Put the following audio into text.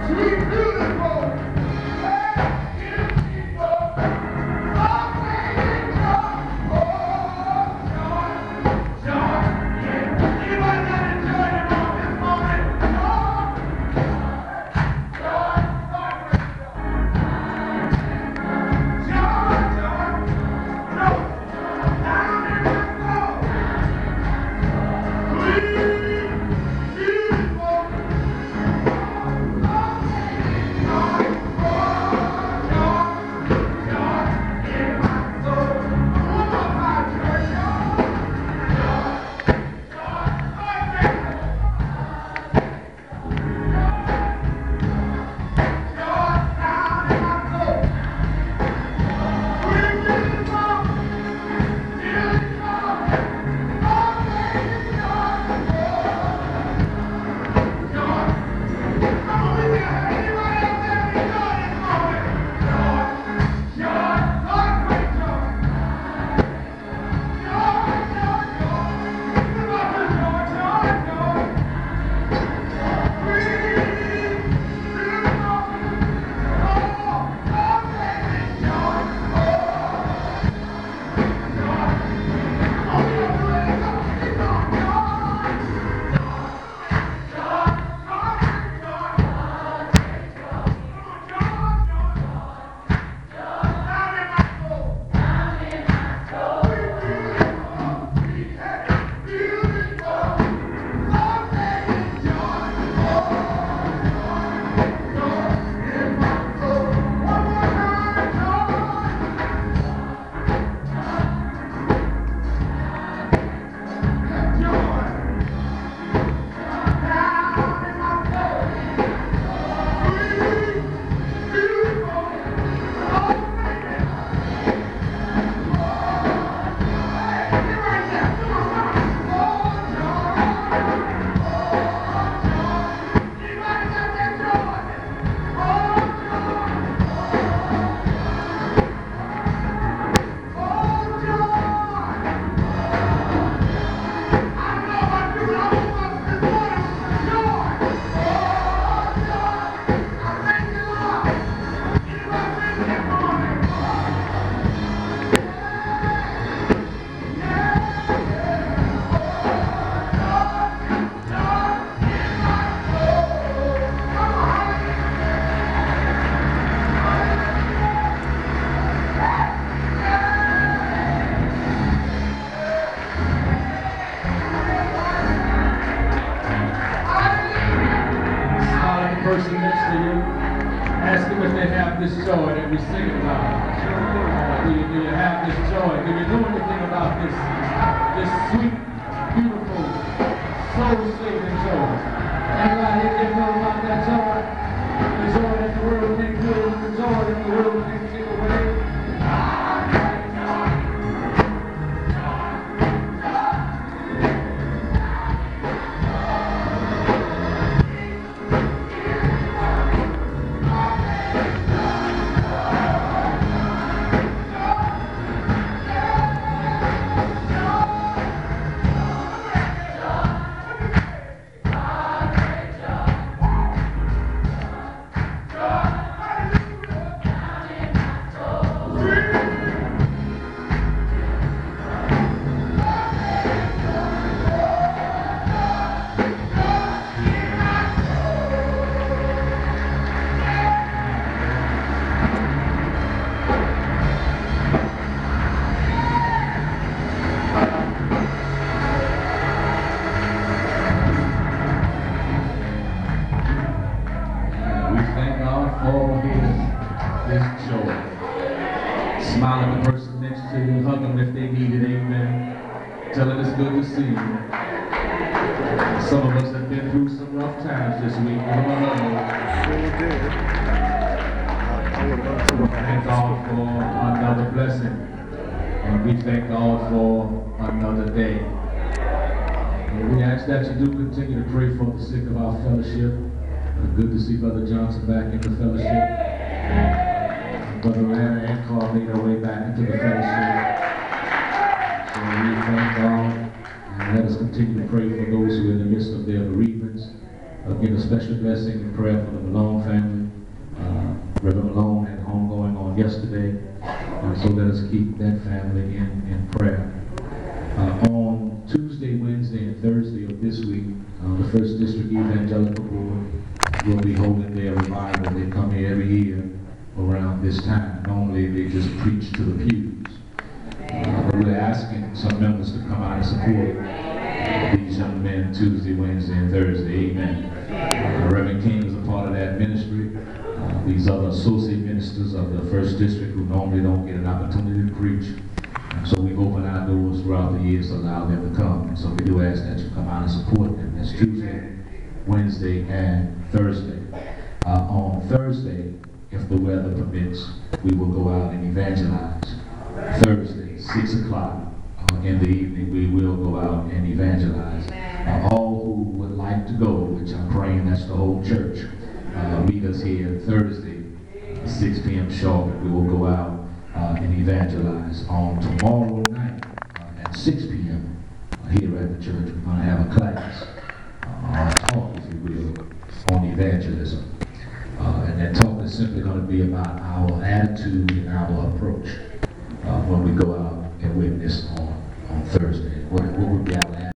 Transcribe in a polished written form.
person next to you, ask them if they have this joy that we sing about. Do you have this joy? Do you know anything about this sweet, beautiful, soul-saving joy? Anybody here know about that joy? The joy that the world can't give, the joy that the world can't take away. Smile at the person next to you, hug them if they need it, amen. Tell them it's good to see you. Some of us have been through some rough times this week. Thank God for another blessing. And we thank God for another day. And we ask that you do continue to pray for the sick of our fellowship. Good to see Brother Johnson back in the fellowship. Brother Lana and Carl made our way back into the fellowship. So we thank God and let us continue to pray for those who are in the midst of their bereavements. Give a special blessing and prayer for the Malone family. Reverend Malone had homegoing on yesterday, so let us keep that family in prayer. On Tuesday, Wednesday, and Thursday of this week, the First District Evangelical Board will be holding their revival. They come here every year around this time. Normally they just preach to the pews. But we're asking some members to come out and support these young men Tuesday, Wednesday, and Thursday. Amen. Reverend King is a part of that ministry. These other associate ministers of the First District who normally don't get an opportunity to preach. So we open our doors throughout the years to allow them to come. And so we do ask that you come out and support them. That's Tuesday, Wednesday, and Thursday. On Thursday, if the weather permits, we will go out and evangelize. Thursday, 6 o'clock in the evening, we will go out and evangelize. All who would like to go, which I'm praying that's the whole church, meet us here Thursday, 6 p.m. sharp. We will go out and evangelize. On tomorrow night at 6 p.m. Here at the church, we're going to have a class, talk, if you will, on evangelism. And that talk is simply going to be about our attitude and our approach when we go out and witness on Thursday. What would be our attitude?